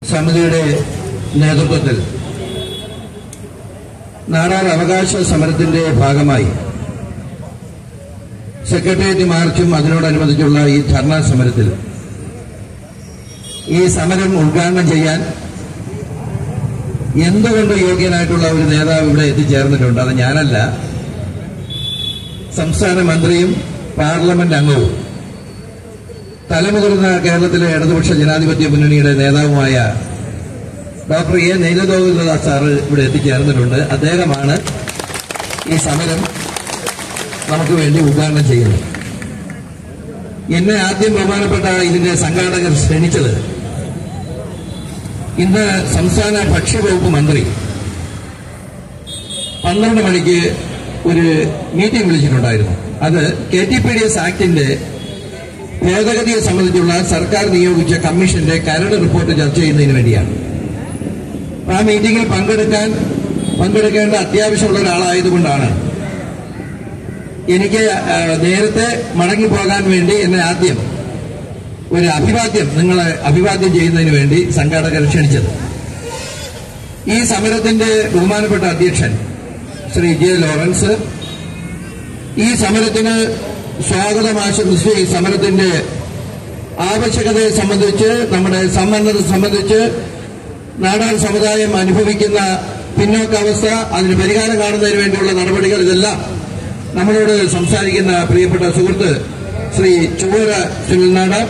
സമിതിയുടെ നേതൃത്വത്തിൽ നാടാർ അവകാശ സമരത്തിന്റെ ഭാഗമായി സെക്രട്ടേറിയറ്റ് മാർച്ചും അതിനോടനുബന്ധിച്ചുള്ള ഈ ധർണാ സമരത്തിൽ ഈ സമരം ഉദ്ഘാടനം ചെയ്യാൻ എന്തുകൊണ്ട് യോഗ്യനായിട്ടുള്ള ഒരു നേതാവ് ഇവിടെ എത്തിച്ചേർന്നിട്ടുണ്ട്. അത് ഞാനല്ല, സംസ്ഥാന മന്ത്രിയും പാർലമെന്റ് അംഗവും തലമുതിർന്ന കേരളത്തിലെ ഇടതുപക്ഷ ജനാധിപത്യ മുന്നണിയുടെ നേതാവുമായ ഡോക്ടർ എ നീലലോഹിതദാസ് സാറ് ഇവിടെ എത്തിച്ചേർന്നിട്ടുണ്ട്. അദ്ദേഹമാണ് ഈ സമരം നമുക്ക് വേണ്ടി ഉദ്ഘാടനം ചെയ്യുന്നത്. എന്നെ ആദ്യം ബഹുമാനപ്പെട്ട ഇതിന്റെ സംഘാടകർ ക്ഷണിച്ചത് ഇന്ന് സംസ്ഥാന ഭക്ഷ്യവകുപ്പ് മന്ത്രി 12 മണിക്ക് ഒരു മീറ്റിംഗ് വിളിച്ചിട്ടുണ്ടായിരുന്നു. അത് KTPDS ആക്ടിന്റെ ഭേദഗതിയെ സംബന്ധിച്ചുള്ള സർക്കാർ നിയോഗിച്ച കമ്മീഷന്റെ കരട് റിപ്പോർട്ട് ചർച്ച ചെയ്യുന്നതിന് വേണ്ടിയാണ്. ആ മീറ്റിംഗിൽ പങ്കെടുക്കേണ്ട അത്യാവശ്യമുള്ള ഒരാളായതുകൊണ്ടാണ് എനിക്ക് നേരത്തെ മടങ്ങിപ്പോകാൻ വേണ്ടി എന്നെ ആദ്യം ഒരു നിങ്ങളെ അഭിവാദ്യം ചെയ്യുന്നതിന് വേണ്ടി സംഘാടകർ ക്ഷണിച്ചത്. ഈ സമരത്തിന്റെ ബഹുമാനപ്പെട്ട അധ്യക്ഷൻ ശ്രീ ജെ ലോറൻസ് ഈ സമരത്തിന് സ്വാഗതം ആശംസിച്ച് ഈ സമരത്തിന്റെ ആവശ്യകതയെ സംബന്ധിച്ച്, നമ്മുടെ സമ്മന്നത സംബന്ധിച്ച്, നാടാർ സമുദായം അനുഭവിക്കുന്ന പിന്നോക്കാവസ്ഥ, അതിന് പരിഹാരം കാണുന്നതിന് വേണ്ടിയുള്ള നടപടികൾ, ഇതെല്ലാം നമ്മളോട് സംസാരിക്കുന്ന പ്രിയപ്പെട്ട സുഹൃത്ത് ശ്രീ ചുവര സുനിൽനാട്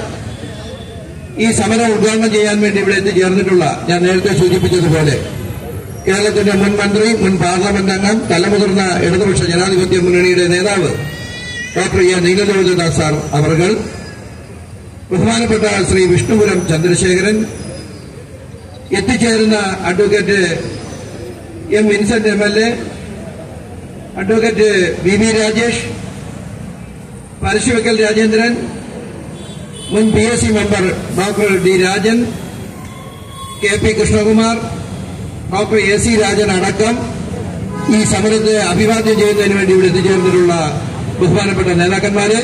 ഈ സമരം ഉദ്ഘാടനം ചെയ്യാൻ വേണ്ടി ഇവിടെ എത്തിച്ചേർന്നിട്ടുള്ള, ഞാൻ നേരത്തെ സൂചിപ്പിച്ചതുപോലെ, കേരളത്തിന്റെ മുൻ മന്ത്രി, മുൻ പാർലമെന്റ് അംഗം, തലമുതിർന്ന ഇടതുപക്ഷ ജനാധിപത്യ മുന്നണിയുടെ നേതാവ് ഡോക്ടർ എ നീലലോഹിതദാസ് സാർ അവർകൾ, ബഹുമാനപ്പെട്ട ശ്രീ വിഷ്ണുപുരം ചന്ദ്രശേഖരൻ, എത്തിച്ചേരുന്ന advocate M Vincent MLA, advocate VV Rajesh, Parassuvaikkal Rajendran, മുൻ PSC member doctor D Rajan, KP Krishnakumar, doctor AC Rajan അടക്കം ഈ സമരത്തെ അഭിവാദ്യം ചെയ്യുന്നതിന് വേണ്ടി ഇവിടെ എത്തിച്ചേർന്നിട്ടുള്ള ബഹുമാനപ്പെട്ട നേതാക്കന്മാരെ,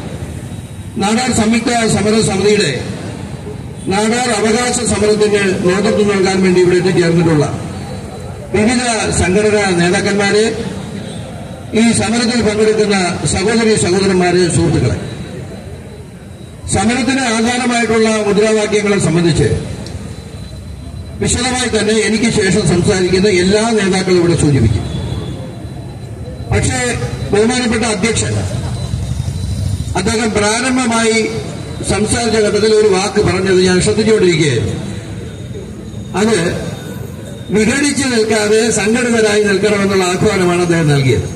നാടാർ സംയുക്ത സമര സമിതിയുടെ നാടാർ അവകാശ സമരത്തിന് നേതൃത്വം നൽകാൻ വേണ്ടി ഇവിടെ എത്തിച്ചേർന്നിട്ടുള്ള വിവിധ സംഘടനാ നേതാക്കന്മാരെ, ഈ സമരത്തിൽ പങ്കെടുക്കുന്ന സഹോദരന്മാരെ, സുഹൃത്തുക്കളെ, സമരത്തിന് ആധാരമായിട്ടുള്ള മുദ്രാവാക്യങ്ങളെ സംബന്ധിച്ച് വിശദമായി തന്നെ എനിക്ക് ശേഷം സംസാരിക്കുന്ന എല്ലാ നേതാക്കളും ഇവിടെ സൂചിപ്പിക്കും. പക്ഷേ ബഹുമാനപ്പെട്ട അധ്യക്ഷൻ അദ്ദേഹം പ്രാരംഭമായി സംസാരിച്ച ഘട്ടത്തിൽ ഒരു വാക്ക് പറഞ്ഞത് ഞാൻ ശ്രദ്ധിച്ചുകൊണ്ടിരിക്കുകയായിരുന്നു. അത് വിഘടിച്ച് നിൽക്കാതെ സംഘടിതരായി നിൽക്കണമെന്നുള്ള ആഹ്വാനമാണ് അദ്ദേഹം നൽകിയത്.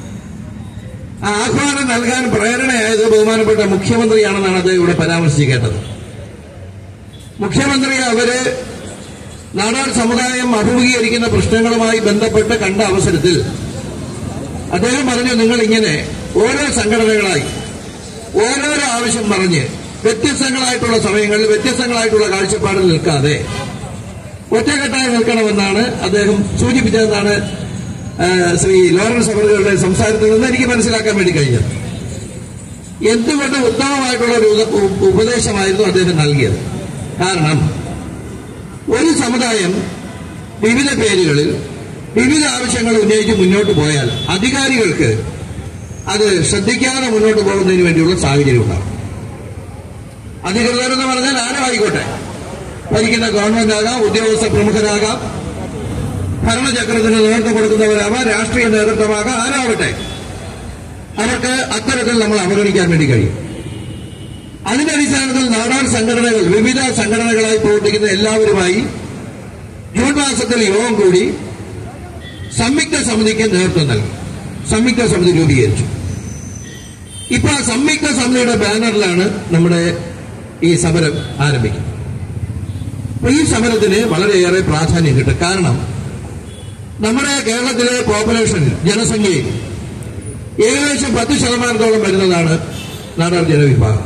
ആ ആഹ്വാനം നൽകാൻ പ്രേരണയായത് ബഹുമാനപ്പെട്ട മുഖ്യമന്ത്രിയാണെന്നാണ് അദ്ദേഹം ഇവിടെ പരാമർശിച്ച് കേട്ടത്. മുഖ്യമന്ത്രി അവര് നാടാർ സമുദായം അഭിമുഖീകരിക്കുന്ന പ്രശ്നങ്ങളുമായി ബന്ധപ്പെട്ട് കണ്ട അവസരത്തിൽ അദ്ദേഹം പറഞ്ഞു, നിങ്ങൾ ഇങ്ങനെ ഓരോ സംഘടനകളായി ഓരോരോ ആവശ്യം പറഞ്ഞ് വ്യത്യസ്തങ്ങളായിട്ടുള്ള സമയങ്ങളിൽ വ്യത്യസ്തങ്ങളായിട്ടുള്ള കാഴ്ചപ്പാടിൽ നിൽക്കാതെ ഒറ്റക്കെട്ടായി നിൽക്കണമെന്നാണ് അദ്ദേഹം സൂചിപ്പിച്ചതെന്നാണ് ശ്രീ ലോറൻസ് അവരുടെ സംസാരത്തിൽ നിന്ന് എനിക്ക് മനസ്സിലാക്കാൻ വേണ്ടി കഴിഞ്ഞത്. എന്തുകൊണ്ട് ഉത്തമമായിട്ടുള്ള ഒരു ഉപദേശമായിരുന്നു അദ്ദേഹം നൽകിയത്. കാരണം ഒരു സമുദായം വിവിധ പേരുകളിൽ വിവിധ ആവശ്യങ്ങൾ ഉന്നയിച്ച് മുന്നോട്ട് പോയാൽ അധികാരികൾക്ക് അത് ശ്രദ്ധിക്കാതെ മുന്നോട്ട് പോകുന്നതിന് വേണ്ടിയുള്ള സാഹചര്യം ഉണ്ടാകും. അധികൃതരെന്ന് പറഞ്ഞാൽ ആരും ആയിക്കോട്ടെ, ഭരിക്കുന്ന ഗവൺമെന്റ് ആകാം, ഉദ്യോഗസ്ഥ പ്രമുഖരാകാം, ഭരണചക്രത്തിന് നേതൃത്വം കൊടുക്കുന്നവരാവാം, രാഷ്ട്രീയ നേതൃത്വമാകാം, ആരാവട്ടെ, അവർക്ക് അത്തരത്തിൽ നമ്മൾ അവഗണിക്കാൻ വേണ്ടി കഴിയും. അതിന്റെ അടിസ്ഥാനത്തിൽ നാടാർ സംഘടനകൾ, വിവിധ സംഘടനകളായി പ്രവർത്തിക്കുന്ന എല്ലാവരുമായി ജൂൺ മാസത്തിൽ യോഗം കൂടി സംയുക്ത സമിതിക്ക് നേതൃത്വം നൽകി. സംയുക്ത സമിതി രൂപീകരിച്ചു. ഇപ്പൊ ആ സംയുക്ത സമിതിയുടെ ബാനറിലാണ് നമ്മുടെ ഈ സമരം ആരംഭിക്കുന്നത്. അപ്പൊ ഈ സമരത്തിന് വളരെയേറെ പ്രാധാന്യം കിട്ടും. കാരണം നമ്മുടെ കേരളത്തിലെ പോപ്പുലേഷനിൽ, ജനസംഖ്യയിൽ ഏകദേശം 10% വരുന്നതാണ് നാടാർ ജനവിഭാഗം.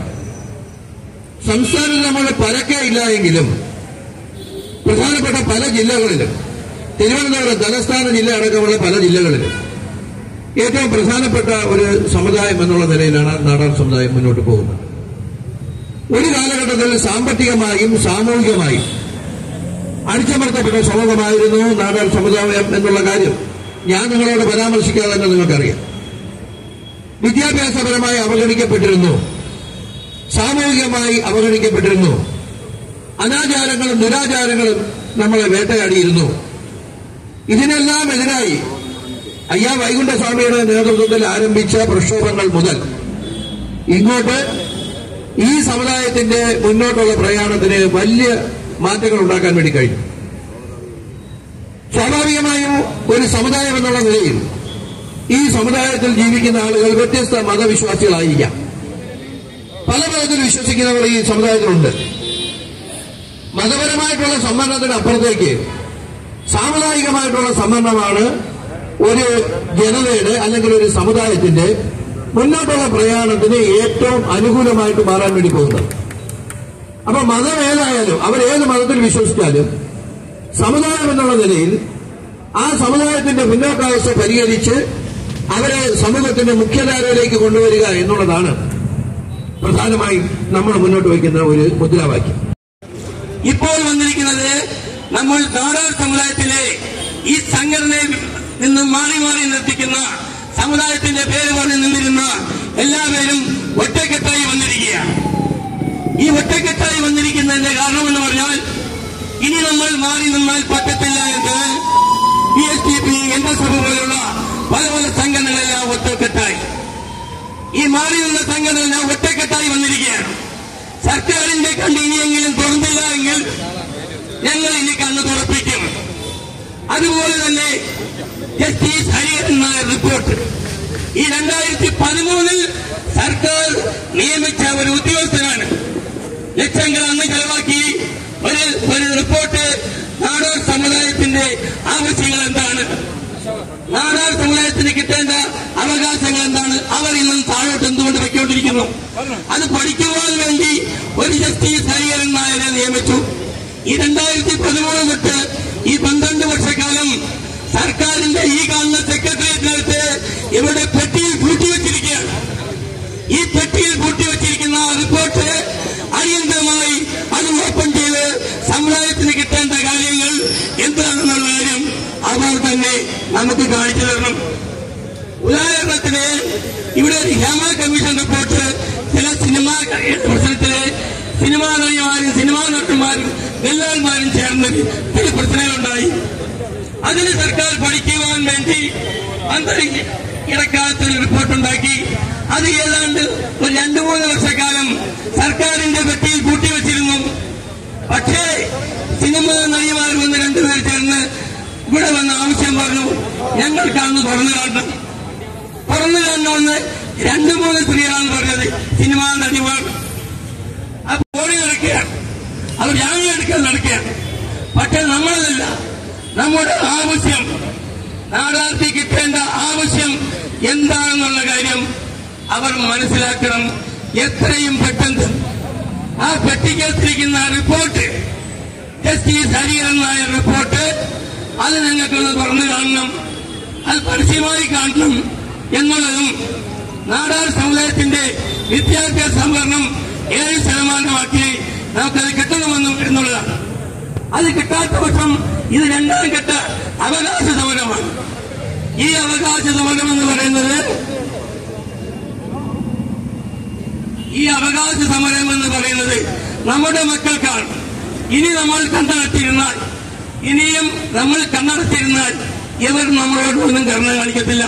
സംസ്ഥാനത്ത് നമ്മൾ പരക്കെ ഇല്ല എങ്കിലും പ്രധാനപ്പെട്ട പല ജില്ലകളിലും, തിരുവനന്തപുരം തലസ്ഥാന ജില്ല അടക്കമുള്ള പല ജില്ലകളിലും ഏറ്റവും പ്രധാനപ്പെട്ട ഒരു സമുദായം എന്നുള്ള നിലയിലാണ് നാടാർ സമുദായം മുന്നോട്ട് പോകുന്നത്. ഒരു കാലഘട്ടത്തിൽ സാമ്പത്തികമായും സാമൂഹികമായും അടിച്ചമർത്തപ്പെട്ട സമൂഹമായിരുന്നു നാടാർ സമുദായം എന്നുള്ള കാര്യം ഞാൻ നിങ്ങളോട് പരാമർശിക്കാതെ തന്നെ നിങ്ങൾക്കറിയാം. വിദ്യാഭ്യാസപരമായി അവഗണിക്കപ്പെട്ടിരുന്നു, സാമൂഹികമായി അവഗണിക്കപ്പെട്ടിരുന്നു, അനാചാരങ്ങളും ദുരാചാരങ്ങളും നമ്മളെ വേട്ടയാടിയിരുന്നു. ഇതിനെല്ലാം എതിരായി അയ്യാ വൈകുണ്ഠസ്വാമിയുടെ നേതൃത്വത്തിൽ ആരംഭിച്ച പ്രക്ഷോഭങ്ങൾ മുതൽ ഇങ്ങോട്ട് ഈ സമുദായത്തിന്റെ മുന്നോട്ടുള്ള പ്രയാണത്തിന് വലിയ മാറ്റങ്ങൾ ഉണ്ടാക്കാൻ വേണ്ടി കഴിഞ്ഞു. സ്വാഭാവികമായും ഒരു സമുദായം എന്നുള്ള നിലയിൽ ഈ സമുദായത്തിൽ ജീവിക്കുന്ന ആളുകൾ വ്യത്യസ്ത മതവിശ്വാസികളായിരിക്കാം. പല മതത്തിൽ വിശ്വസിക്കുന്നവർ ഈ സമുദായത്തിലുണ്ട്. മതപരമായിട്ടുള്ള സംവരണത്തിന് അപ്പുറത്തേക്ക് സാമുദായികമായിട്ടുള്ള സംവരണമാണ് ഒരു ജനതയുടെ അല്ലെങ്കിൽ ഒരു സമുദായത്തിന്റെ മുന്നോട്ടുള്ള പ്രയാണത്തിന് ഏറ്റവും അനുകൂലമായിട്ട് മാറാൻ വേണ്ടി പോകുന്നത്. അപ്പൊ മതം ഏതായാലും അവരേത് മതത്തിൽ വിശ്വസിച്ചാലും സമുദായം എന്നുള്ള നിലയിൽ ആ സമുദായത്തിന്റെ മുന്നോട്ടാവസ്ഥ പരിഹരിച്ച് അവരെ സമൂഹത്തിന്റെ മുഖ്യധാരയിലേക്ക് കൊണ്ടുവരിക എന്നുള്ളതാണ് പ്രധാനമായും നമ്മൾ മുന്നോട്ട് വയ്ക്കുന്ന ഒരു മുദ്രാവാക്യം. ഇപ്പോൾ വന്നിരിക്കുന്നത് നമ്മൾ നാടാർ സമുദായത്തിലെ ഈ സംഘടനയിൽ നിന്നും മാറി മാറി നിർത്തിക്കുന്ന സമുദായത്തിന്റെ പേര് പറഞ്ഞ് നിന്നിരുന്ന എല്ലാവരും ഒറ്റക്കെട്ടായി വന്നിരിക്കുകയാണ്. ഈ ഒറ്റക്കെട്ടായി വന്നിരിക്കുന്നതിന്റെ കാരണമെന്ന് പറഞ്ഞാൽ ഇനി നമ്മൾ മാറി നിന്നാൽ പറ്റത്തില്ല എന്ന് PSTP, NSF പോലുള്ള പല പല സംഘടനകളെല്ലാം ഒറ്റക്കെട്ടായി ഈ മാറി നിന്ന സംഘടനയെല്ലാം ഒറ്റക്കെട്ടായി വന്നിരിക്കുകയാണ്. സർക്കാരിന്റെ കണ്ണ് ഇനിയെങ്കിലും തുറന്നില്ല എങ്കിൽ ഞങ്ങൾ ഇനി കണ്ണ് തുറപ്പിക്കും. അതുപോലെ തന്നെ ജസ്റ്റിസ് ഹരിഹരൻ നായർ റിപ്പോർട്ട് ഈ 2013 സർക്കാർ നിയമിച്ച ഒരു ഉദ്യോഗസ്ഥനാണ്. ലക്ഷങ്ങൾ അന്ന് ചെലവാക്കി ഒരു റിപ്പോർട്ട് നാടാർ സമുദായത്തിന്റെ ആവശ്യങ്ങൾ എന്താണ്, നാടാർ സമുദായത്തിന് കിട്ടേണ്ട അവകാശങ്ങൾ എന്താണ്, അവർ ഇന്നും താഴോട്ട് എന്തുകൊണ്ട് വയ്ക്കൊണ്ടിരിക്കുന്നു, അത് പഠിക്കുവാൻ വേണ്ടി ഒരു ജസ്റ്റിസ് ഹരിഹരൻ നായരെ നിയമിച്ചു. ഈ 2013 തൊട്ട് ഈ 12 വർഷക്കാലം സർക്കാരിന്റെ ഈ കാണുന്ന സെക്രട്ടേറിയറ്റിനകത്ത് ഇവിടെ പെട്ടിയിൽ പൂട്ടിവെച്ചിരിക്കുകയാണ്. ഈ പെട്ടിയിൽ പൂട്ടിവെച്ചിരിക്കുന്ന റിപ്പോർട്ട് അടിയന്തരമായി അത് ഓപ്പൺ ചെയ്ത് സമുദായത്തിന് കിട്ടേണ്ട കാര്യങ്ങൾ എന്താണെന്നുള്ള കാര്യം അവർ തന്നെ നമുക്ക് കാണിച്ചു തരണം. ഉദാഹരണത്തിന് ഇവിടെ ഒരു ഹേമ കമ്മീഷൻ റിപ്പോർട്ട് ചില സിനിമാ പ്രശ്നത്തില് സിനിമാ നടിമാരും സിനിമാ നടന്മാരും ദല്ലാന്മാരും ചേർന്ന് ചില പ്രശ്നങ്ങളുണ്ടായി. അതിന് സർക്കാർ പഠിക്കുവാൻ വേണ്ടി ഇടക്കാലത്ത് റിപ്പോർട്ടുണ്ടാക്കി. അത് ഏതാണ്ട് ഒരു 2-3 വർഷക്കാലം സർക്കാരിന്റെ പെട്ടിയിൽ കൂട്ടിവെച്ചിരുന്നു. പക്ഷേ സിനിമാ നടിമാർ വന്ന് 2 പേർ ചേർന്ന് ഇവിടെ വന്ന് ആവശ്യം പറഞ്ഞു, ഞങ്ങൾക്കാന്ന് തുറന്നു കാണണം. തുറന്നു കാണണമെന്ന് 2-3 സ്ത്രീകളാണ് പറഞ്ഞത്, സിനിമാ നടിമാർ. അത് ഓടി നടക്കുകയാണ്, അവർ ജാമ്യം എടുക്കാൻ നടക്കുകയാണ്. പക്ഷെ നമ്മളതല്ല, നമ്മുടെ ആവശ്യം, നാടാർക്ക് കിട്ടേണ്ട ആവശ്യം എന്താണെന്നുള്ള കാര്യം അവർ മനസ്സിലാക്കണം. എത്രയും പെട്ടെന്ന് ആ പെട്ടിക്കകത്തിരിക്കുന്ന report, justice Hariharan Nair report, അത് ഞങ്ങൾക്കൊന്ന് തുറന്നു കാണണം, അത് പരസ്യമായി കാണണം എന്നുള്ളതും നാടാർ സമുദായത്തിന്റെ വിദ്യാഭ്യാസ സംവരണം 7% നമുക്കത് കിട്ടണമെന്നും എന്നുള്ളതാണ്. അത് കിട്ടാത്ത പക്ഷം ഇത് 2ാം ഘട്ട അവകാശ സമരമാണ്. ഈ അവകാശ സമരം എന്ന് പറയുന്നത്, ഈ അവകാശ സമരം എന്ന് പറയുന്നത് നമ്മുടെ മക്കൾക്കാണ്. ഇനി നമ്മൾ കണ്ണടച്ചിരുന്നാൽ, ഇനിയും നമ്മൾ കണ്ണടച്ചിരുന്നാൽ ഇവർ നമ്മളോടൊന്നും കരുണ കാണിക്കത്തില്ല.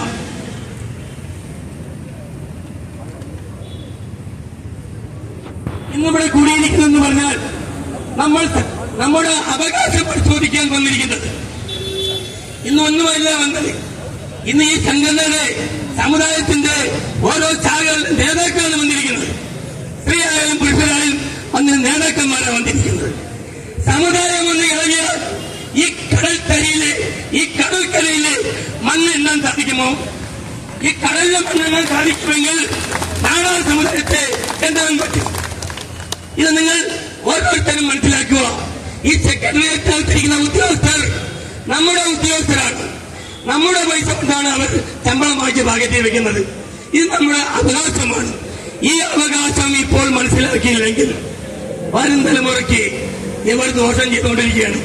ഇന്നിവിടെ കൂടിയിരിക്കുന്നെന്ന് പറഞ്ഞാൽ നമ്മൾ നമ്മുടെ അവകാശം പരിശോധിക്കാൻ വന്നിരിക്കുന്നത്. ഇന്നൊന്നുമല്ല വന്നത്. ഇന്ന് ഈ സംഘടനയുടെ സമുദായത്തിന്റെ ഓരോ ശാഖകളുടെ നേതാക്കളാണ് വന്നിരിക്കുന്നത്. സ്ത്രീയായാലും പുരുഷരായാലും അന്ന് നേതാക്കന്മാരാണ് വന്നിരിക്കുന്നത്. സമുദായം ഒന്ന് ഇറങ്ങിയാൽ ഈ കടൽത്തരിയിലെ, ഈ കടൽക്കരയിലെ മണ്ണ് എണ്ണാൻ സാധിക്കുമോ? ഈ കടലിലെ മണ്ണെണ്ണാൻ സാധിക്കുമെങ്കിൽ നാടാർ സമുദായത്തെ എന്താൻ പറ്റും? ഇത് നിങ്ങൾ ഓരോരുത്തരും മനസ്സിലാക്കുക. ഈ സെക്രട്ടേറിയറ്റിനകത്തിരിക്കുന്ന ഉദ്യോഗസ്ഥർ നമ്മുടെ ഉദ്യോഗസ്ഥരാണ്. നമ്മുടെ പൈസ കൊണ്ടാണ് അവർ ശമ്പളം വാങ്ങിച്ച് പാക്കറ്റിൽ വെക്കുന്നത്. ഇത് നമ്മുടെ അവകാശമാണ്. ഈ അവകാശം ഇപ്പോൾ മനസ്സിലാക്കിയില്ലെങ്കിൽ വരും തലമുറയ്ക്ക് ഇവർ ദോഷം ചെയ്തുകൊണ്ടിരിക്കുകയാണ്.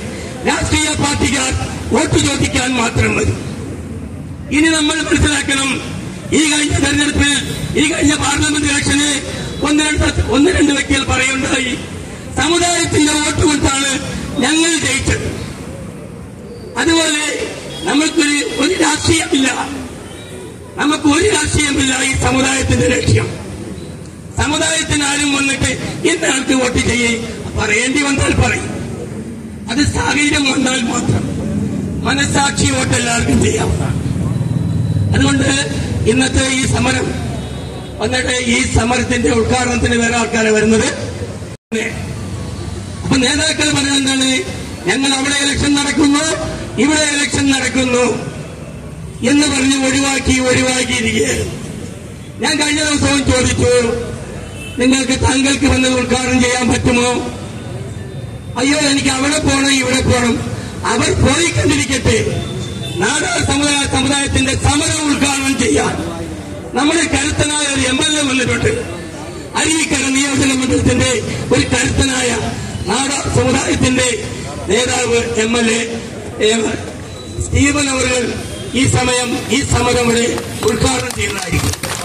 രാഷ്ട്രീയ പാർട്ടിക്കാർ വോട്ട് ചോദിക്കാൻ മാത്രം മതി. ഇനി നമ്മൾ മനസ്സിലാക്കണം, ഈ കഴിഞ്ഞ തെരഞ്ഞെടുപ്പിൽ, ഈ കഴിഞ്ഞ പാർലമെന്റ് ഇലക്ഷന് ഒന്ന് രണ്ട് വ്യക്തികൾ പറയുണ്ടായി, സമുദായത്തിന്റെ വോട്ട് കൊണ്ടാണ് ഞങ്ങൾ ജയിച്ചത്. അതുപോലെ ഒരു രാഷ്ട്രീയമില്ല, നമുക്ക് ഒരു രാഷ്ട്രീയമില്ല ഈ സമുദായത്തിന്റെ ലക്ഷ്യം. സമുദായത്തിന് ആരും വന്നിട്ട് ഇന്ന ആൾക്ക് വോട്ട് ചെയ്യേ പറയേണ്ടി വന്നാൽ പറയും. അത് സാഹചര്യം വന്നാൽ മാത്രം. മനസാക്ഷി വോട്ട് എല്ലാവർക്കും ചെയ്യാവുന്നതാണ്. അതുകൊണ്ട് ഇന്നത്തെ ഈ സമരം വന്നിട്ട് ഈ സമരത്തിന്റെ ഉദ്ഘാടനത്തിന് വേറെ ആൾക്കാരെ വരുന്നത്. അപ്പൊ നേതാക്കൾ പറയുന്നത് എന്താണ്? ഞങ്ങൾ അവിടെ ഇലക്ഷൻ നടക്കുന്നു, ഇവിടെ ഇലക്ഷൻ നടക്കുന്നു എന്ന് പറഞ്ഞ് ഒഴിവാക്കിയിരിക്കുകയായിരുന്നു. ഞാൻ കഴിഞ്ഞ ദിവസവും ചോദിച്ചു, താങ്കൾക്ക് വന്നത് ഉദ്ഘാടനം ചെയ്യാൻ പറ്റുമോ? അയ്യോ, എനിക്ക് അവിടെ പോകണം, ഇവിടെ പോകണം. അവർ പോയിക്കൊണ്ടിരിക്കട്ടെ. നാടാർ സമുദായത്തിന്റെ സമരം ഉദ്ഘാടനം ചെയ്യാൻ നമ്മുടെ കരുത്തനായ ഒരു MLA വന്നിട്ടുണ്ട്. അരുവിക്കര നിയോജക മണ്ഡലത്തിന്റെ ഒരു കരുത്തനായ നാടാർ സമുദായത്തിന്റെ നേതാവ് MLA സ്റ്റീവൻ അവർ ഈ സമരം ഇവിടെ ഉദ്ഘാടനം ചെയ്യുന്നതായിരിക്കും.